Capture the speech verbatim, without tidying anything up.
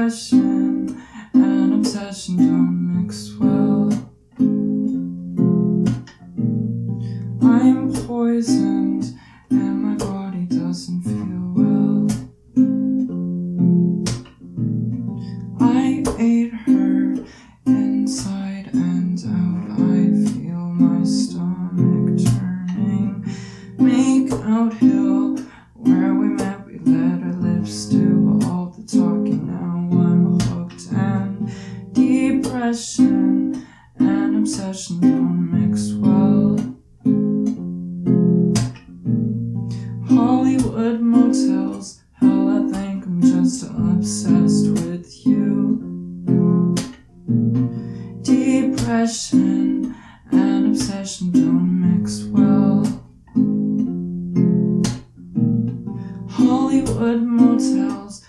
Depression and obsession don't mix well. I'm poisoned and my body doesn't feel well. I ate her inside and out. I feel my stomach turning. Make out hill where we met, we let our lips do all the talking. Now I'm hooked, and depression and obsession don't mix well. Hollywood motels, hell, I think I'm just obsessed with you. Depression and obsession don't mix well. Hollywood motels,